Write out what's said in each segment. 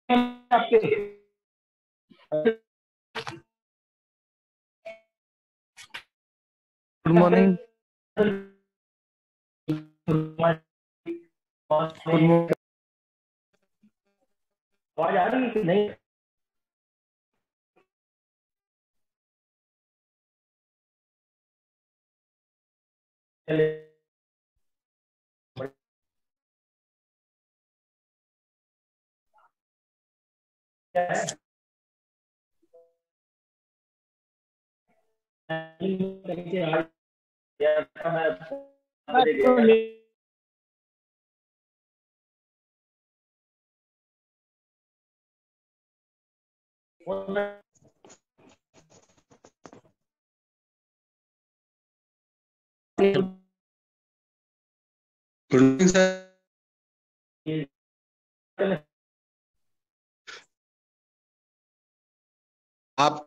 आपके good morning. आवाज आ रही है कि नहीं? चले गुड मॉर्निंग सर। आप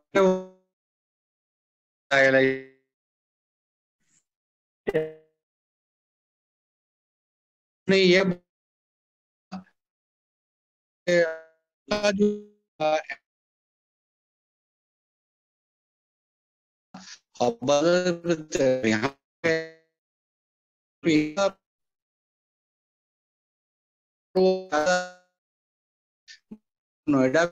नहीं ये जो यहाँ पे नोएडा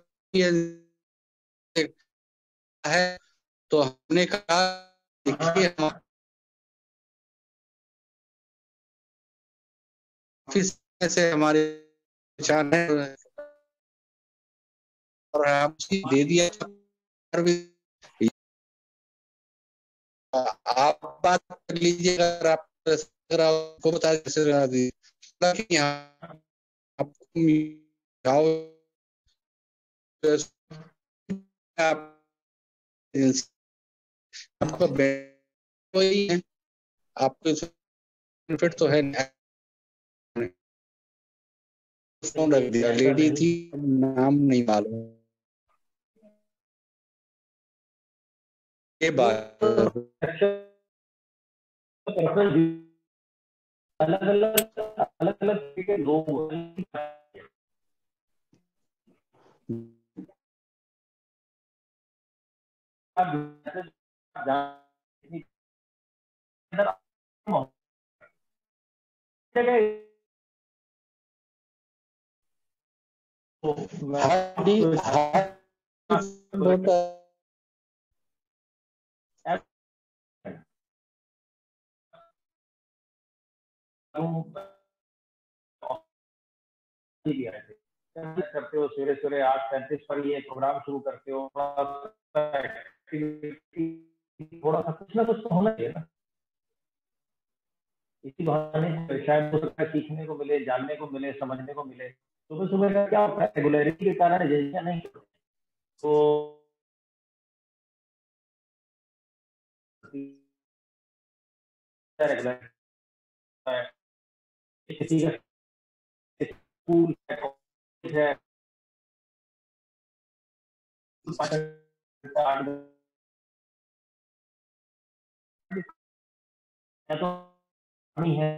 है, तो हमने कहा देखिए हम ऑफिस से हमारे पहचान है और हम दे दिया। आप बात कर लीजिए, अगर आपको बता दीजिए यहाँ आप आपका वही है, आपको बेनिफिट तो है। फोन रख दिया, लेडी थी, नाम नहीं मालूम। ये बात अलग अलग लोग करते हो, सवेरे सवेरे 8:35 पर ये प्रोग्राम शुरू करते हो, थोड़ा सा कुछ ना कुछ तो होना चाहिए ना। इसी बहाने शायद हो सकता है सीखने को मिले, जानने को मिले, समझने को मिले। सुबह सुबह का क्या होता है, रेगुलरिटी के कारण एजेंसियां नहीं तो रेगुलर किसी का स्कूल है, कॉलेज है, तो नहीं है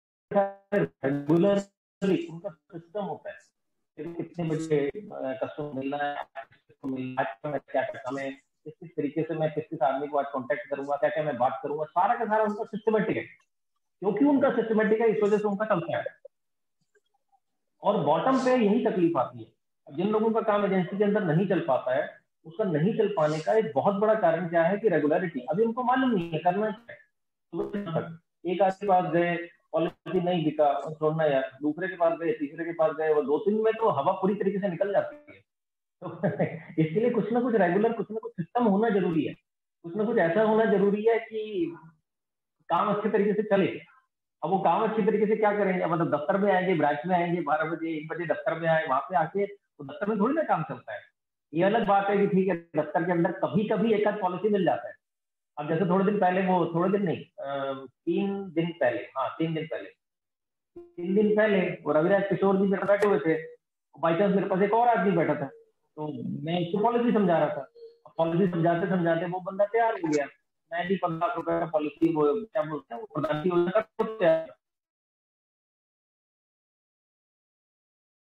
रेगुलरली उनका सिस्टम होता है कितने बजे कस्टमर मिलना है, किसको मिलना है, मैं क्या करता मैं किस किस तरीके से मैं किस किस आदमी को आज कॉन्टेक्ट करूंगा, क्या क्या मैं बात करूंगा, सारा का सारा उनका सिस्टमेटिक है। क्योंकि उनका सिस्टमेटिक है, इस वजह से उनका चलता है। और बॉटम पे यही तकलीफ आती है। जिन लोगों का काम एजेंसी के अंदर नहीं चल पाता है, उसका नहीं चल पाने का एक बहुत बड़ा कारण क्या है कि रेगुलरिटी। अभी उनको मालूम नहीं है करना क्या है। एक आदमी के पास गए, पॉलिसी नहीं बिका, छोड़ना यार, दूसरे के पास गए, तीसरे के पास गए, वो 2-3 में तो हवा पूरी तरीके से निकल जाती है। तो इसके लिए कुछ ना कुछ रेगुलर, कुछ ना कुछ सिस्टम होना जरूरी है। कुछ ना कुछ ऐसा होना जरूरी है कि काम अच्छे तरीके से चले। अब वो काम अच्छी तरीके से क्या करेंगे, मतलब दफ्तर में आएंगे, ब्रांच में आएंगे, 12 बजे 1 बजे दफ्तर में आए, वहां पे आके तो दफ्तर में थोड़ी ना काम चलता है। ये अलग बात है कि ठीक है दफ्तर के अंदर कभी कभी एक आध पॉलिसी मिल जाता है। अब जैसे थोड़े दिन पहले, वो थोड़े दिन नहीं 3 दिन पहले, हाँ 3 दिन पहले, 3 दिन पहले वो रविराज किशोर जी मेरे बैठे हुए थे। बाई चांस मेरे पास एक और आदमी बैठा था, तो मैं उसको पॉलिसी समझा रहा था। पॉलिसी समझाते समझाते वो बंदा तैयार हो गया। मैं भी 15 लाख रुपए का पॉलिसी, वो क्या बोलते हैं, वो प्रधानमंत्री योजना का तैयार।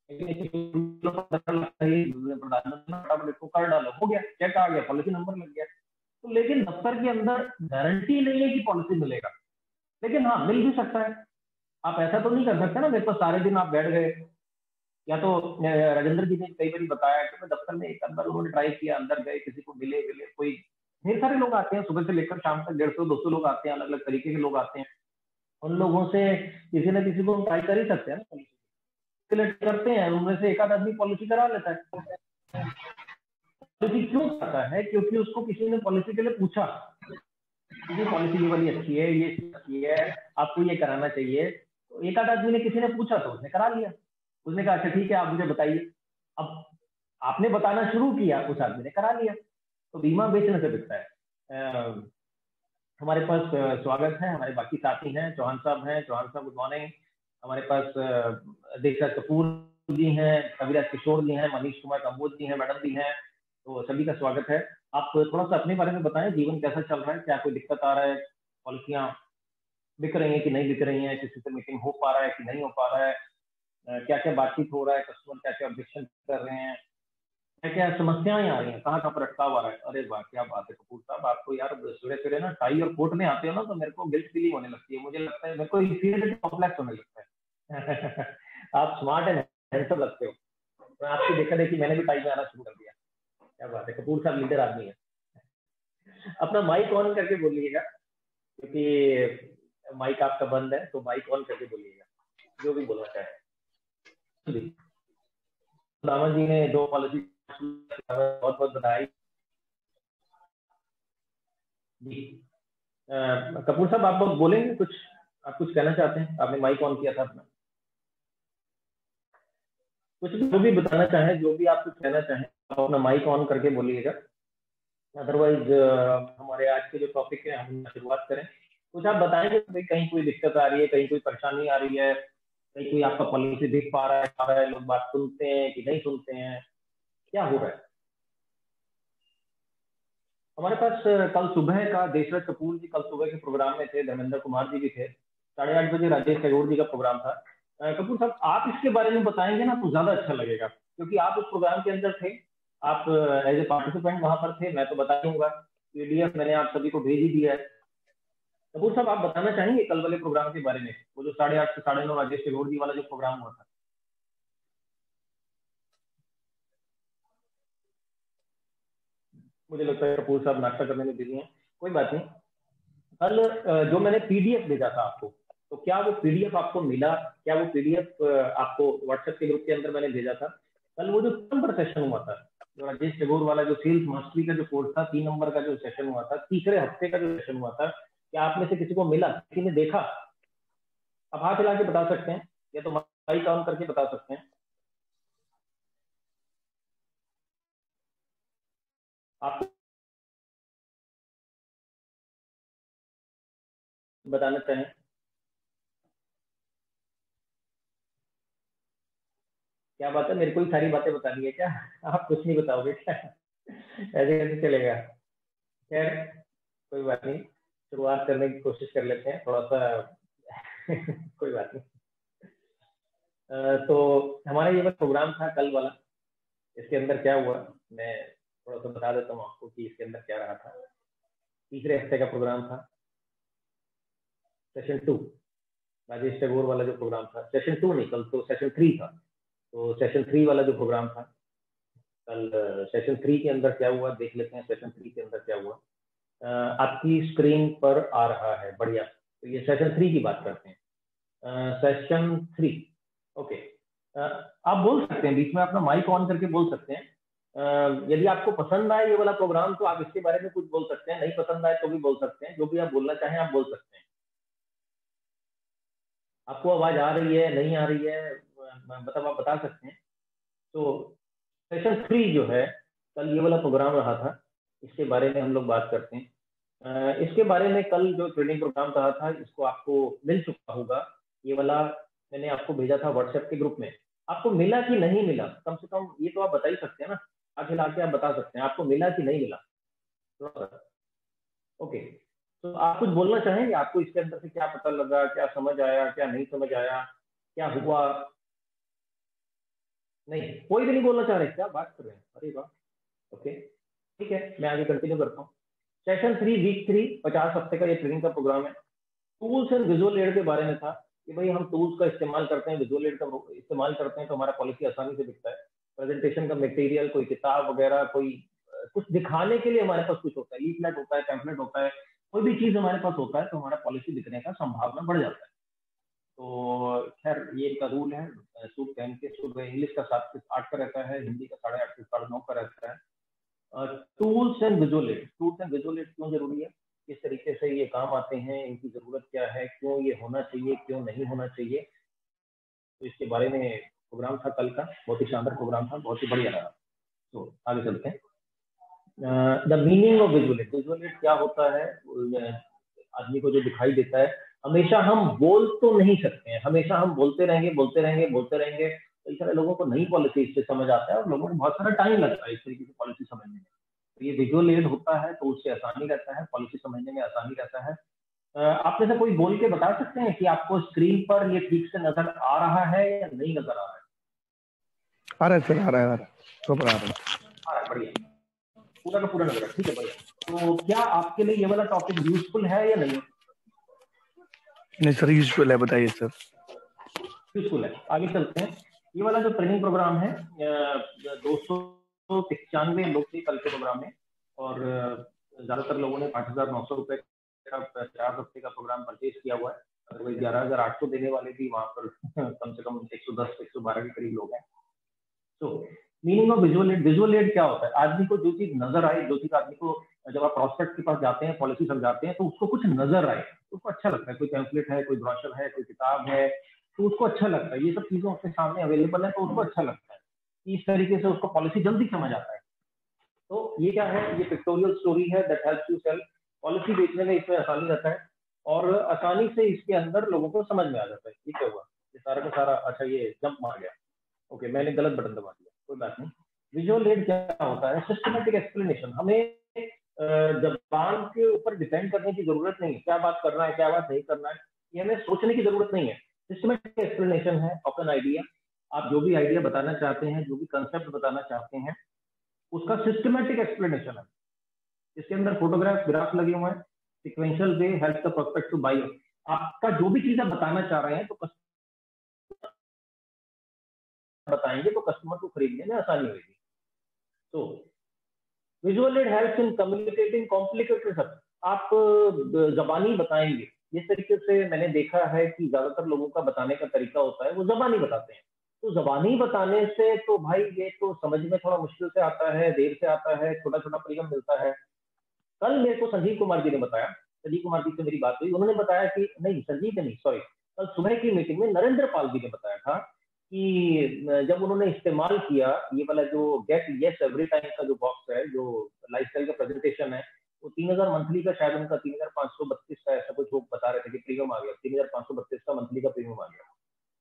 प्रधानमंत्री इसको कर डालो, हो गया, चेक आ गया, पॉलिसी नंबर लग गया। तो लेकिन दफ्तर के अंदर गारंटी नहीं है कि पॉलिसी मिलेगा, लेकिन हाँ मिल भी सकता है। आप ऐसा तो नहीं कर सकते ना मेरे को सारे दिन आप बैठ गए, या तो राजेंद्र जी ने कई बार बताया कि मैं दफ्तर में एक अंदर उन्होंने ट्राई किया, अंदर गए, किसी को मिले, कोई ढेर सारे लोग आते हैं, सुबह से लेकर शाम तक 150-200 लोग आते हैं, अलग अलग तरीके के लोग आते हैं। उन लोगों से किसी न किसी को ट्राई कर ही सकते हैं ना, पॉलिसी करते हैं, उनमें से एक आध आदमी पॉलिसी करा लेता है। पॉलिसी क्यों करता है? क्योंकि उसको किसी ने पॉलिसी के लिए पूछा, ये पॉलिसी ये वाली अच्छी है, ये अच्छी है, आपको ये कराना चाहिए। तो एक आध आदमी ने, किसी ने पूछा तो उसने करा लिया, उसने कहा अच्छा ठीक है आप मुझे बताइए। अब आपने बताना शुरू किया, उस आदमी ने करा लिया। तो बीमा बेचने से बिकता है। हमारे पास स्वागत है, हमारे बाकी साथी हैं, चौहान साहब हैं, चौहान साहब गुड मॉर्निंग। हमारे पास देशराज कपूर जी हैं, कविराज किशोर जी हैं, मनीष कुमार कंबोज जी हैं, मैडम भी हैं, तो सभी का स्वागत है। आप थोड़ा सा अपने बारे में बताएं, जीवन कैसा चल रहा है, क्या कोई दिक्कत आ रहा है, पॉलिसियां बिक रही हैं कि नहीं बिक रही हैं, किसी से मीटिंग हो पा रहा है कि नहीं हो पा रहा है, क्या क्या बातचीत हो रहा है, कस्टमर क्या क्या ऑब्जेक्शन कर रहे हैं, क्या क्या समस्याएं आ रही हैं, कहाँ कहाँ पर अटकाव आ रहा है। अरे वाह क्या बात है कपूर साहब, आपको यार सुबह सुबह ना टाई और कोट में आते हो ना, तो मेरे को गिल्ट फीलिंग होने लगती है, मुझे लगता है मेरे को इंफीरियरिटी कॉम्प्लेक्स होने लगता है। आप स्मार्ट एंड हैंडसम लगते हो, मैं आपकी देखा देखी मैंने भी टाई में आना शुरू कर दिया। क्या बात है, कपूर साहब लीडर आदमी है। अपना माइक ऑन करके बोलिएगा, क्योंकि माइक आपका बंद है, तो माइक ऑन करके बोलिएगा जो भी बोलना चाहे। दामन जी ने 2 पॉलिसी, बहुत बहुत बधाई जी। कपूर साहब आप बोलेंगे कुछ, आप कुछ कहना चाहते हैं? आपने माइक ऑन किया था अपना, कुछ जो भी बताना चाहें, जो भी आप कुछ कहना चाहें, आप अपना माइक ऑन करके बोलिएगा। अदरवाइज हमारे आज के जो टॉपिक है हम शुरुआत करें। कुछ आप बताएंगे भाई, कहीं कोई दिक्कत आ रही है, कहीं कोई परेशानी आ रही है, कहीं कोई आपका पॉलिसी दिख पा रहा है, लोग बात सुनते हैं कि नहीं सुनते हैं, क्या हो रहा है? हमारे पास कल सुबह का देशराज कपूर जी कल सुबह के प्रोग्राम में थे, धर्मेंद्र कुमार जी भी थे, 8:30 बजे राजेश टैगोर जी का प्रोग्राम था। कपूर साहब आप इसके बारे में बताएंगे ना तो ज्यादा अच्छा लगेगा, क्योंकि आप उस प्रोग्राम के अंदर थे, आप एज ए पार्टिसिपेंट वहां पर थे। मैं तो बता दूंगा, पीडीएफ मैंने आप सभी को भेज ही दिया है। कपूर साहब आप बताना चाहेंगे कल वाले प्रोग्राम के बारे में, वो जो 8:30 से 9:30 राजेश टैगोर जी वाला जो प्रोग्राम हुआ था? मुझे लगता है कपूर साहब नाश्ता करने में बिजी हैं, कोई बात नहीं। कल जो मैंने पीडीएफ भेजा था आपको, तो क्या वो पीडीएफ आपको मिला? क्या वो पीडीएफ आपको व्हाट्सएप के ग्रुप के अंदर मैंने भेजा था? कल वो जो 3 नंबर सेशन हुआ था, जो राजेश टैगोर वाला जो सेल्स मास्टरी का जो कोर्स था, 3 नंबर का जो सेशन हुआ था, तीसरे हफ्ते का जो सेशन हुआ था, क्या आप में से किसी को मिला, किसी ने देखा? आप हाथ हिला के बता सकते हैं, या तो माइक ऑन करके बता सकते हैं। आप बताना चाहें? क्या बात है, मेरे को ही सारी बातें बतानी है क्या? आप कुछ नहीं बताओगे क्या? ऐसे कैसे चलेगा? खैर कोई बात नहीं, शुरुआत करने की कोशिश कर लेते हैं थोड़ा सा। कोई बात नहीं। तो हमारा ये प्रोग्राम था कल वाला, इसके अंदर क्या हुआ मैं थोड़ा सा बता देता हूँ आपको कि इसके अंदर क्या रहा था। तीसरे हफ्ते का प्रोग्राम था, सेशन 2, राजेश टैगोर वाला जो प्रोग्राम था। सेशन 2 नहीं, कल तो सेशन 3 था। तो सेशन 3 वाला जो प्रोग्राम था कल, सेशन 3 के अंदर क्या हुआ देख लेते हैं। सेशन 3 के अंदर क्या हुआ, आपकी स्क्रीन पर आ रहा है, बढ़िया। तो ये सेशन 3 की बात करते हैं। Session 3, okay. आप बोल सकते हैं बीच में, अपना माइक ऑन करके बोल सकते हैं। यदि आपको पसंद आए ये वाला प्रोग्राम तो आप इसके बारे में कुछ बोल सकते हैं, नहीं पसंद आए तो भी बोल सकते हैं, जो भी आप बोलना चाहें आप बोल सकते हैं। आपको आवाज आ रही है, नहीं आ रही है, मतलब आप बता सकते हैं। तो सेशन 3 जो है कल ये वाला प्रोग्राम रहा था, इसके बारे में हम लोग बात करते हैं। इसके बारे में कल जो ट्रेनिंग प्रोग्राम रहा था, इसको आपको मिल चुका होगा, ये वाला मैंने आपको भेजा था व्हाट्सएप के ग्रुप में। आपको मिला कि नहीं मिला, कम से कम ये तो आप बता ही सकते हैं ना, आगे ला के आप बता सकते हैं आपको मिला कि नहीं मिला। ओके, तो आप कुछ बोलना चाहेंगे, आपको इसके अंदर से क्या पता लगा, क्या समझ आया, क्या नहीं समझ आया, क्या हुआ? नहीं, कोई भी नहीं बोलना चाह रहे, क्या बात कर रहे हैं, अरे वाह, ओके ठीक है, मैं आगे कंटिन्यू करता हूँ। सेशन 3 वीक 3 50 हफ्ते का ये ट्रेनिंग का प्रोग्राम है। टूल्स एंड विजुअल एड के बारे में था कि भाई हम टूल्स का इस्तेमाल करते हैं, विजुअल एड का इस्तेमाल करते हैं तो हमारा पॉलिसी आसानी से दिखता है। प्रेजेंटेशन का मटेरियल, कोई किताब वगैरह, कोई कुछ दिखाने के लिए हमारे पास कुछ होता है, लीफलेट होता है, पैम्फलेट होता है, कोई भी चीज हमारे पास होता है तो हमारा पॉलिसी दिखने का संभावना बढ़ जाता है। तो खैर ये इनका रूल है, सूट पहन के, सूट इंग्लिश का 7 से 8 का रहता है, हिंदी का 8.5 से 9.5 का रहता है। Tools and visual aid, tools and visual aid क्यों जरूरी है, किस तरीके से ये काम आते हैं, इनकी जरूरत क्या है, क्यों ये होना चाहिए, क्यों नहीं होना चाहिए, तो इसके बारे में प्रोग्राम था कल का, बहुत ही शानदार प्रोग्राम था, बहुत ही बढ़िया रहा। तो आगे चलते हैं। The meaning of visual aid, visual aid क्या होता है, आदमी को जो दिखाई देता है, हमेशा हम बोल तो नहीं सकते हैं, हमेशा हम बोलते रहेंगे बोलते रहेंगे बोलते रहेंगे, कई सारे लोगों को नई पॉलिसी इससे समझ आता है और लोगों को बहुत सारा टाइम लगता है इस तरीके से पॉलिसी समझने में। तो ये विजुअल एड होता है तो उससे आसानी रहता है, पॉलिसी समझने में आसानी रहता है। आप में से कोई बोल के बता सकते हैं कि आपको स्क्रीन पर ये ठीक से नजर आ रहा है या नहीं नजर आ रहा है? आ रहा है सर, आ रहा है, आ रहा है, तो आ रहा है, आ रहा है, बढ़िया, पूरा का पूरा नजर, ठीक है बढ़िया। तो क्या आपके लिए ये वाला टॉपिक यूजफुल है या नहीं? नहीं सर, यूजफुल है, बताइए सर। यूजफुल है, आगे चलते हैं। ये वाला जो ट्रेनिंग प्रोग्राम है, 295 लोग थे कल के प्रोग्राम में, और ज्यादातर लोगों ने 5,900 रुपए का 4 हफ्ते का प्रोग्राम परचेज किया हुआ है। अदरवाइज 11,800 देने वाले भी वहां पर कम से कम 110 112 के करीब लोग हैं। तो meaning of visual aid, visual aid क्या होता है, आदमी को जो चीज नजर आए, जो चीज आदमी को, जब आप प्रोस्पेक्ट के पास जाते हैं, पॉलिसी समझाते हैं, तो उसको कुछ नजर आए, उसको अच्छा लगता है, कोई पैम्फलेट है, कोई ब्रोशर है, कोई किताब है, तो उसको अच्छा लगता है, ये सब चीजें आपके सामने अवेलेबल है तो उसको अच्छा लगता है, इस तरीके से उसको पॉलिसी जल्दी समझ आता है। तो ये क्या है, ये पिक्टोरियल स्टोरी है that helps you sell, policy बेचने में इसमें आसानी रहता है और आसानी से इसके अंदर लोगों को समझ में आ जाता है। ये क्या हुआ, ये सारा का सारा, अच्छा ये जंप मार गया, ओके मैंने गलत बटन दबा दिया, कोई बात नहीं। विजुअल एड क्या होता है, सिस्टमेटिक एक्सप्लेनेशन, हमें जबान के ऊपर डिपेंड करने की जरूरत नहीं है, क्या बात करना है क्या बात नहीं करना है, ये हमें सोचने की जरूरत नहीं है। सिस्टमेटिक एक्सप्लेनेशन है ऑफ एन आइडिया, आप जो भी आइडिया बताना चाहते हैं, जो भी कंसेप्ट बताना चाहते हैं, उसका सिस्टमेटिक एक्सप्लेनेशन है। इसके अंदर फोटोग्राफ, ग्राफ लगे हुए हैं, sequential way help the prospect to buy, आपका जो भी चीज आप बताना चाह रहे हैं तो बताएंगे तो कस्टमर को खरीदने में आसानी होगी। तो visual aid helps in communicating complicated सब, आप जबानी बताएंगे, इस तरीके से मैंने देखा है कि ज्यादातर लोगों का बताने का तरीका होता है वो जबानी बताते हैं, तो जबानी बताने से तो भाई ये तो समझ में थोड़ा मुश्किल से आता है, देर से आता है, छोटा छोटा परिगम मिलता है। कल मेरे को संजीव कुमार जी ने बताया, संजीव कुमार जी से मेरी बात हुई, उन्होंने बताया कि नहीं, संजीव नहीं सॉरी, कल सुबह की मीटिंग में नरेंद्र पाल जी ने बताया था कि जब उन्होंने इस्तेमाल किया ये वाला जो गेट यस एवरी टाइम का जो बॉक्स है, जो लाइफस्टाइल का प्रेजेंटेशन है, वो 3,000 मंथली का, शायद उनका 3,532 का ऐसा कुछ वो बता रहे थे कि प्रीमियम आ गया, 3,532 का मंथली का प्रीमियम आ गया।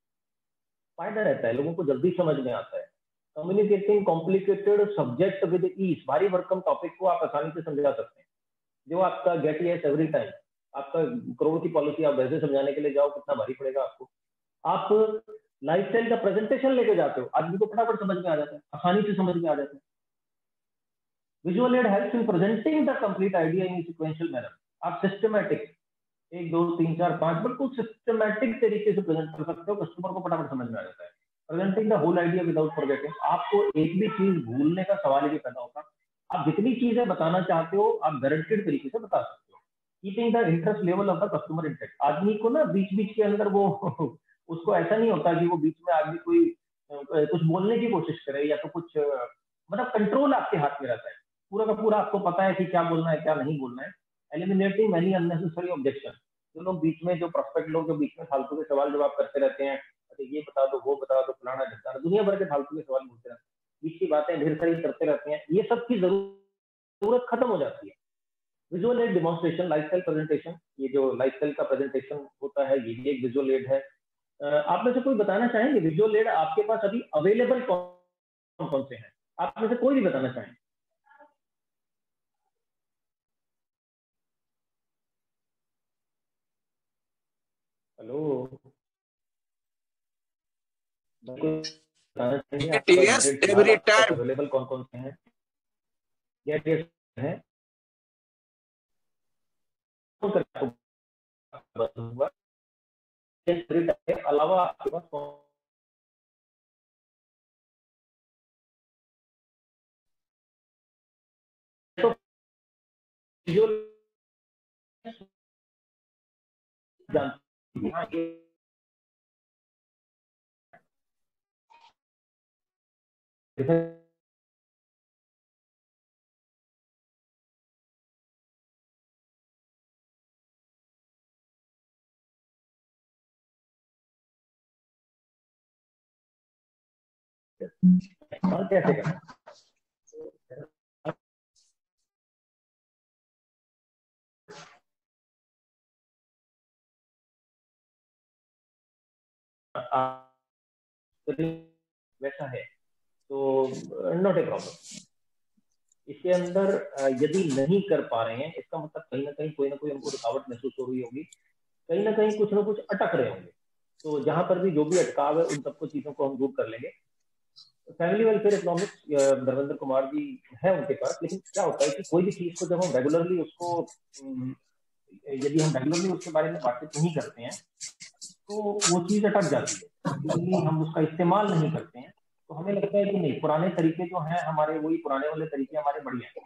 फायदा रहता है, लोगों को जल्दी समझ में आता है। Communicating complicated subject with ease, भारी भरकम टॉपिक को आप आसानी से समझा सकते हैं। जो आपका गेट यस एवरी टाइम, आपका करोड़ की पॉलिसी आप वैसे समझाने के लिए जाओ कितना भारी पड़ेगा आपको। आप लाइफस्टाइल का प्रेजेंटेशन लेके जाते हो, आदमी को फटाफट समझ में आ जाता है, आसानी से समझ में आ जाता है। Visual aid helps in presenting the complete idea in sequential manner, आप सिस्टमैटिक 1 2 3 4 5 बिल्कुल सिस्टमैटिक तरीके से प्रेजेंट कर सकते हो, कस्टमर को फटाफट समझ में आ जाता है। Presenting the whole idea without forgetting, आपको एक भी चीज भूलने का सवाल ही नहीं पैदा होता, आप जितनी चीजें बताना चाहते हो आप गारंटेड तरीके से बता सकते हो। Keeping the interest level of the customer intact, आदमी को ना बीच बीच के अंदर वो उसको ऐसा नहीं होता कि वो बीच में आदमी कोई कुछ बोलने की कोशिश करे या तो कुछ मतलब कंट्रोल आपके हाथ में रहता है, पूरा का पूरा आपको पता है कि क्या बोलना है क्या नहीं बोलना है। एलिमिनेटिंग मेनी अननेसेसरी ऑब्जेक्शन, जो लोग बीच में, जो प्रोस्पेक्ट लोग जो बीच में फालतू के सवाल जवाब करते रहते हैं, अरे ये बता दो वो बता दो फलाना ढिमकाना, दुनिया भर के फालतू के सवाल पूछते रहते हैं, बीच की बातें ढेर सारी करते रहते हैं, ये सब की जरूरत खत्म हो जाती है। Visual aid demonstration, lifestyle presentation, ये जो लाइफस्टाइल का प्रेजेंटेशन होता है ये भी एक विजुअल एड है। आप में से कोई बताना चाहेंगे विजुअल एड आपके पास अभी अवेलेबल कौन कौन से हैं? आप में से कोई भी बताना चाहेंगे? हेलो, बताना चाहेंगे Yes, every time. अवेलेबल कौन कौन से हैं? हैं अलावा आपके पास तो जो कैसे करना वैसा है तो नॉट ए प्रॉब्लम। इसके अंदर यदि नहीं कर पा रहे हैं इसका मतलब कहीं ना कहीं कोई ना कोई हमको रुकावट महसूस हो रही होगी, कहीं ना कहीं कुछ ना कुछ अटक रहे होंगे। तो जहां पर भी जो भी अटकाव है उन सबको चीजों को हम दूर कर लेंगे। Family welfare economics Dharmendra Kumar ji है उनके पास, लेकिन क्या होता है कि कोई भी चीज को जब हम रेगुलरली उसको यदि हम रेगुलरली उसके बारे में बातचीत नहीं करते हैं तो वो चीज अटक जाती है, इसलिए हम उसका इस्तेमाल नहीं करते हैं। तो हमें लगता है कि नहीं, पुराने तरीके जो हैं हमारे, वही पुराने वाले तरीके हमारे बढ़िया हैं।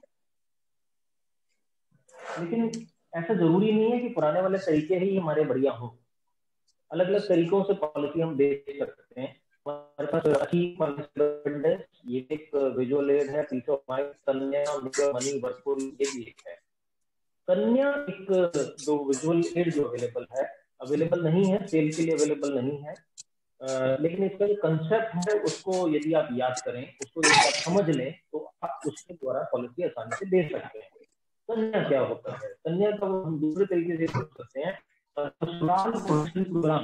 लेकिन ऐसा जरूरी नहीं है कि पुराने वाले तरीके ही हमारे बढ़िया हों। अलग अलग तरीकों से पॉलिसी हम दे सकते हैं। हमारे पास अच्छी ये एक विजुअल एड है, peace of mind, Kanya, money, वर्कफुल, ये भी एक है। कन्या एक जो विजुअल एड जो अवेलेबल नहीं है, सेल के लिए अवेलेबल नहीं है, लेकिन इसका जो कंसेप्ट है उसको यदि आप याद करें, उसको यदि आप समझ लें तो आप उसके द्वारा पॉलिसी आसानी से दे सकते हैं। कन्या क्या होता है? कन्या का हम दूसरे तरीके से सोच सकते हैं, ससुराल प्रोग्राम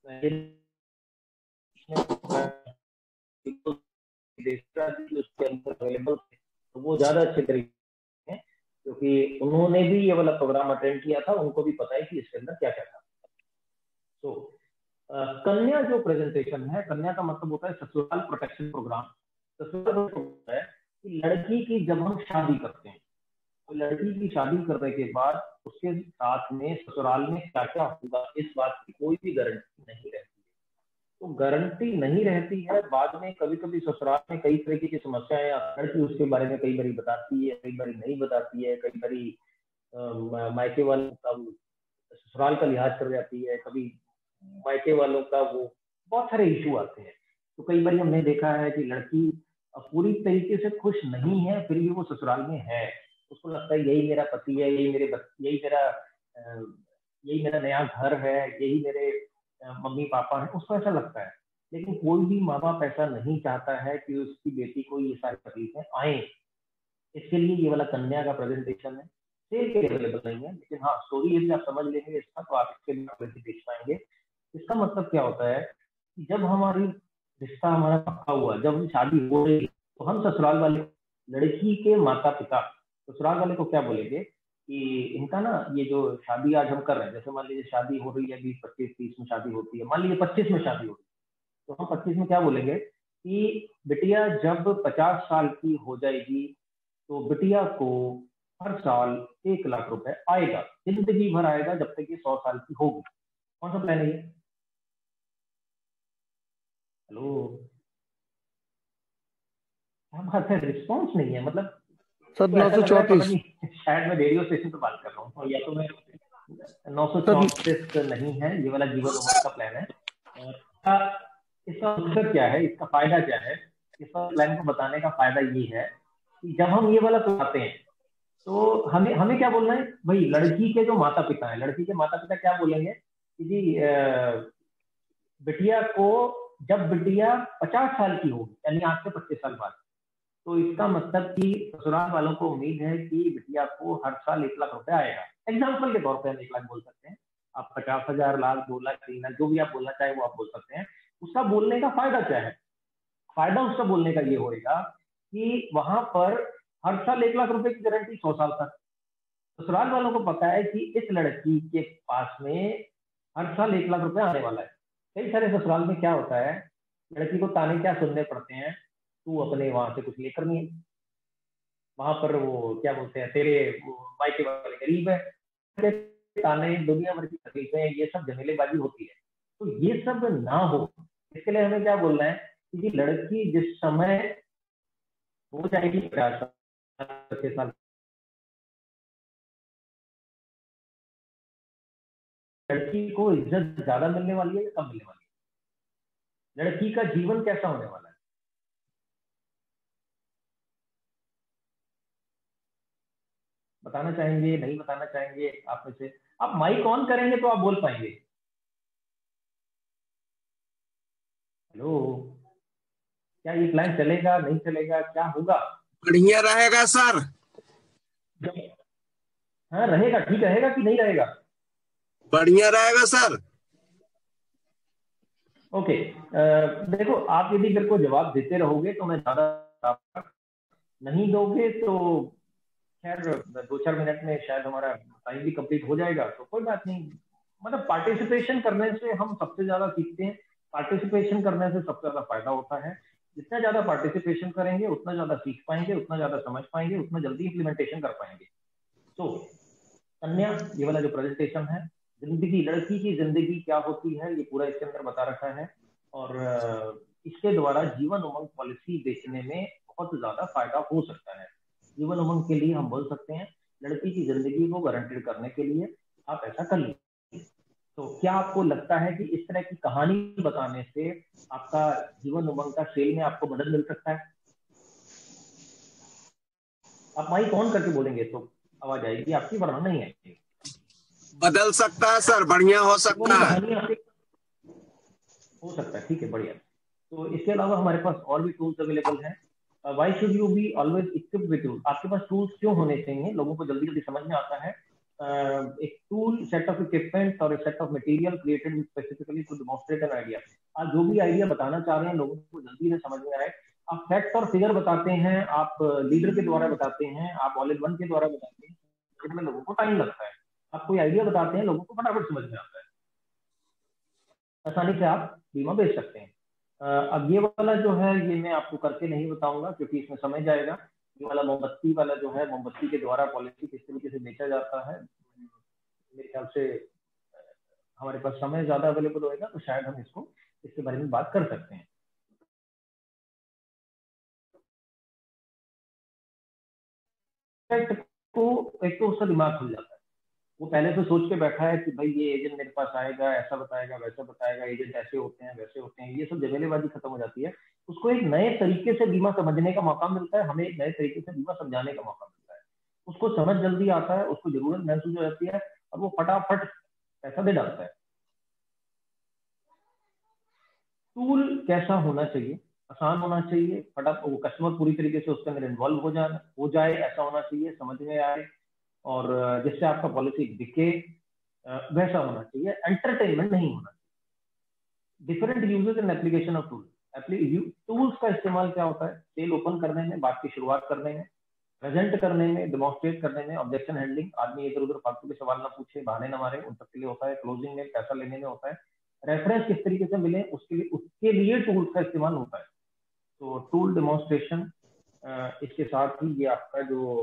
उसके अंदर अवेलेबल थे, तो वो ज्यादा अच्छे तरीके हैं क्योंकि उन्होंने भी ये वाला प्रोग्राम अटेंड किया था, उनको भी पता है कि इसके अंदर क्या क्या था। तो कन्या जो प्रेजेंटेशन है, कन्या का मतलब होता है ससुराल प्रोटेक्शन प्रोग्राम। ससुराल होता है कि लड़की की जब हम शादी करते हैं तो लड़की की शादी करने के बाद उसके साथ में ससुराल में क्या क्या होगा इस बात की कोई भी गारंटी नहीं रहती है। तो गारंटी नहीं रहती है, बाद में कभी कभी ससुराल में कई तरीके की समस्याएं, लड़की उसके बारे में कई बारी बताती है, कई बारी नहीं बताती है, कई बारी मायके वालों का ससुराल का लिहाज कर जाती है, कभी मायके वालों का, वो बहुत सारे इशू आते हैं। तो कई बार हमने देखा है कि लड़की पूरी तरीके से खुश नहीं है, फिर भी वो ससुराल में है, उसको लगता है यही मेरा पति है, यही मेरा नया घर है, यही मेरे मम्मी पापा है, उसको ऐसा लगता है। लेकिन कोई भी माँ बाप ऐसा नहीं चाहता है कि उसकी बेटी को ये सारी तकलीफें आए। इसके लिए ये वाला कन्या का प्रेजेंटेशन है, सेल के अवेलेबल नहीं है, लेकिन हाँ स्टोरी यदि आप समझ लेंगे इसका तो आप इसके लिए देख पाएंगे। इसका मतलब क्या होता है कि जब हमारी रिश्ता हमारा पक्का हुआ, जब हम शादी हो रही, तो हम ससुराल वाले, लड़की के माता पिता ससुराल वाले को क्या बोलेंगे कि इनका ना ये जो शादी आज हम कर रहे हैं, जैसे मान लीजिए शादी हो रही है 20, 25, 30 में शादी होती है, मान लीजिए 25 में शादी हो रही है, तो हम 25 में क्या बोलेंगे कि बिटिया जब 50 साल की हो जाएगी तो बिटिया को हर साल 1 लाख रुपए आएगा, जिंदगी भर आएगा जब तक ये 100 साल की होगी। कौन सा प्लान है ये? हेलो, क्या बात है, रिस्पॉन्स नहीं है? मतलब सर 934 शायद मैं रेडियो स्टेशन पे बात कर रहा हूँ, या तो मैं 934 नहीं है, ये वाला जीवन उम्र का प्लान है। और इसका मकसद क्या है, इसका फायदा क्या है? इस प्लान को बताने का फायदा ये है कि जब हम ये वाला सुनाते हैं तो हमें क्या बोलना है भाई, लड़की के जो माता पिता है, लड़की के माता पिता क्या बोलेंगे कि जी बिटिया को जब बिटिया 50 साल की होगी, यानी आज से 25 साल बाद, तो इसका मतलब कि ससुराल वालों को उम्मीद है कि बिटिया को हर साल 1 लाख रुपए आएगा। एग्जाम्पल के तौर पर हम 1 लाख बोल सकते हैं, आप 50,000, लाख, 2 लाख, 3 लाख, जो भी आप बोलना चाहे वो आप बोल सकते हैं। उसका बोलने का फायदा क्या है? फायदा उसका बोलने का ये होगा कि वहां पर हर साल 1 लाख रुपए की गारंटी 100 साल तक। ससुराल वालों को पता है कि इस लड़की के पास में हर साल 1 लाख रुपए आने वाला है। कई सारे ससुराल में क्या होता है लड़की को ताने क्या सुनने पड़ते हैं, तू अपने वहां से कुछ लेकर नहीं है, वहां पर वो क्या बोलते हैं तेरे मायके वाले गरीब है, ताने, दुनिया भर की तकलीफें, ये सब झमेलेबाजी होती है। तो ये सब ना हो, इसके लिए हमें क्या बोलना है कि लड़की जिस समय हो जाएगी 50 साल, लड़की को इज्जत ज्यादा मिलने वाली है या कम मिलने वाली है, लड़की का जीवन कैसा होने वाला है? बताना चाहेंगे, नहीं बताना चाहेंगे? आप में से आप माइक ऑन करेंगे तो आप बोल पाएंगे। हेलो, क्या ये प्लान चलेगा, नहीं चलेगा, क्या होगा? बढ़िया रहेगा सर। हाँ रहेगा, ठीक रहेगा कि नहीं रहेगा? बढ़िया रहेगा सर। ओके, देखो आप यदि मेरे को जवाब देते रहोगे तो मैं ज्यादा, नहीं दोगे तो खैर 2-4 मिनट में शायद हमारा टाइम भी कंप्लीट हो जाएगा, तो कोई बात नहीं। मतलब पार्टिसिपेशन करने से हम सबसे ज्यादा सीखते हैं, पार्टिसिपेशन करने से सबसे ज्यादा फायदा होता है। जितना ज्यादा पार्टिसिपेशन करेंगे उतना ज्यादा सीख पाएंगे, उतना ज्यादा समझ पाएंगे, उतना जल्दी इम्प्लीमेंटेशन कर पाएंगे। तो कन्या, ये वाला जो प्रेजेंटेशन है, जिंदगी, लड़की की जिंदगी क्या होती है, ये पूरा इसके अंदर बता रखा है। और इसके द्वारा जीवन उमंग पॉलिसी बेचने में बहुत ज्यादा फायदा हो सकता है। जीवन उमंग के लिए हम बोल सकते हैं, लड़की की जिंदगी को गारंटेड करने के लिए आप ऐसा कर लीजिए। तो क्या आपको लगता है कि इस तरह की कहानी बताने से आपका जीवन उमंग का सेल में आपको मदद मिल सकता है? आप माइक ऑन करके बोलेंगे तो आवाज आएगी आपकी, वरना नहीं आएगी। बदल सकता है सर, बढ़िया हो सकता है। हो सकता है, ठीक है, बढ़िया। तो इसके अलावा हमारे पास और भी टूल्स अवेलेबल हैं। Why should you be always equipped with tools? आपके पास टूल्स क्यों होने चाहिए? लोगों को जल्दी जल्दी समझ में आता है। एक टूल सेट ऑफ इक्विपमेंट और set of material created specifically to demonstrate an idea. आप जो भी आइडिया बताना चाह रहे हैं लोगों को जल्दी से समझ में आए। आप फैक्ट और फिगर बताते हैं, आप लीडर के द्वारा बताते हैं, आप ऑल इन वन के द्वारा बताते हैं, जिसमें लोगों को टाइम लगता है। आप कोई आइडिया बताते हैं, लोगों को फटाफट समझ में आता है, आसानी से आप बीमा बेच सकते हैं। अब ये वाला जो है ये मैं आपको करके नहीं बताऊंगा क्योंकि इसमें समय जाएगा। ये वाला मोमबत्ती वाला जो है, मोमबत्ती के द्वारा पॉलिसी किस तरीके से बेचा जाता है, मेरे ख्याल से हमारे पास समय ज्यादा अवेलेबल होएगा तो शायद हम इसको इसके बारे में बात कर सकते हैं। को एक तो उसका दिमाग खुल जाता है, वो पहले तो सोच के बैठा है कि भाई ये एजेंट मेरे पास आएगा, ऐसा बताएगा, वैसा बताएगा, एजेंट ऐसे होते हैं, वैसे होते हैं, ये सब जमेलेबाजी खत्म हो जाती है। उसको एक नए तरीके से बीमा समझने का मौका मिलता है, हमें एक नए तरीके से बीमा समझाने का मौका मिलता है। उसको समझ जल्दी आता है, उसको जरूरत महसूस हो जाती है और वो फटाफट पैसा दे डालता है। टूल कैसा होना चाहिए? आसान होना चाहिए, फटाफट वो कस्टमर पूरी तरीके से उसके अंदर इन्वॉल्व हो जाए, ऐसा होना चाहिए, समझ में आए और जिससे आपका पॉलिसी दिखे, वैसा होना चाहिए। एंटरटेनमेंट नहीं होना चाहिए। Different uses and application of tool. Tools का इस्तेमाल क्या होता है? सेल ओपन करने में, बात की शुरुआत करने में, प्रेजेंट करने में, डेमोन्स्ट्रेट करने में, ऑब्जेक्शन हैंडलिंग, आदमी इधर उधर फालतू के सवाल ना पूछे, बहाने ना मारे, उन सब के लिए होता है। क्लोजिंग में पैसा लेने में होता है। रेफरेंस किस तरीके से मिले उसके लिए टूल्स का इस्तेमाल होता है। तो टूल डेमोन्स्ट्रेशन, इसके साथ ही ये आपका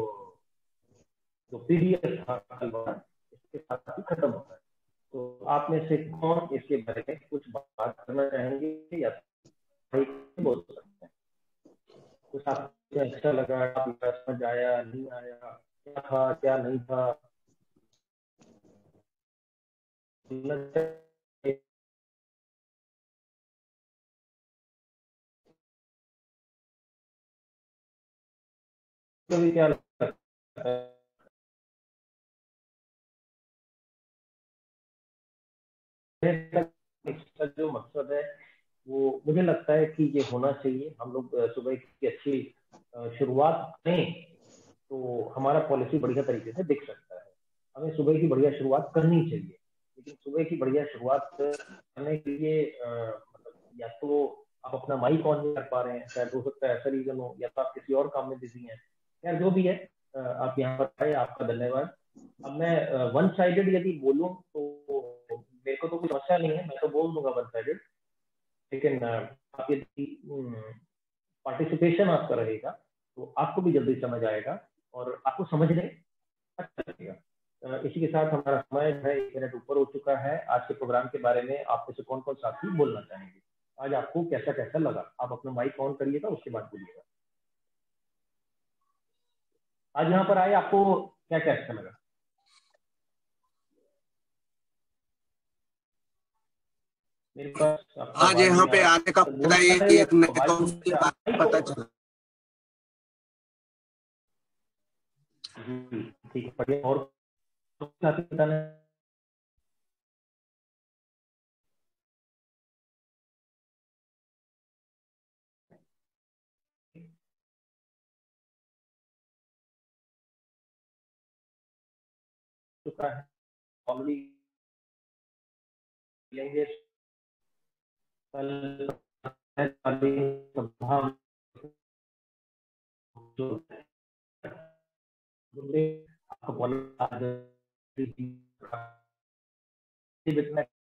जो पीडीएफ था इसके साथ ही खत्म होता है। तो आप में से कौन इसके बारे में कुछ बात करना चाहेंगे या बोल सकते हैं? कुछ आपको अच्छा लगा, आपको समझ आया, नहीं आया, क्या था क्या नहीं था? कभी क्या लगता है इसका जो मकसद है वो मुझे लगता है कि ये होना चाहिए। हम लोग सुबह की अच्छी शुरुआत करें तो हमारा पॉलिसी बढ़िया तरीके से दिख सकता है। हमें सुबह की बढ़िया शुरुआत करनी चाहिए, लेकिन सुबह की बढ़िया शुरुआत करने के लिए मतलब या तो आप अपना माइक ऑन नहीं कर पा रहे हैं, शायद हो सकता है ऐसा रीजन हो, या तो आप किसी और काम में बिजी हैं, या जो भी है आप यहाँ पर आए, आपका धन्यवाद। अब मैं वन साइडेड यदि बोलूं तो मेरे को तो कोई समस्या नहीं है, मैं तो बोल दूंगा वन साइडेड, लेकिन आप यदि पार्टिसिपेशन आपका रहेगा तो आपको भी जल्दी समझ आएगा और आपको समझने अच्छा लगेगा। इसी के साथ हमारा समय जो है 1 मिनट ऊपर हो चुका है। आज के प्रोग्राम के बारे में आप में से कौन कौन साथी बोलना चाहेंगे? आज आपको कैसा कैसा लगा? आप अपना माइक ऑन करिएगा, उसके बाद बोलिएगा। आज यहाँ पर आए आपको क्या क्या अच्छा लगा? मेरे पास आज यहाँ पे आने का फायदा ये कि एक नए टॉपिक के बारे में पता चला। ठीक है, बढ़िया। और साथी बताना। चुका है ऑलरेडी लेंगे कल सभा जो आपको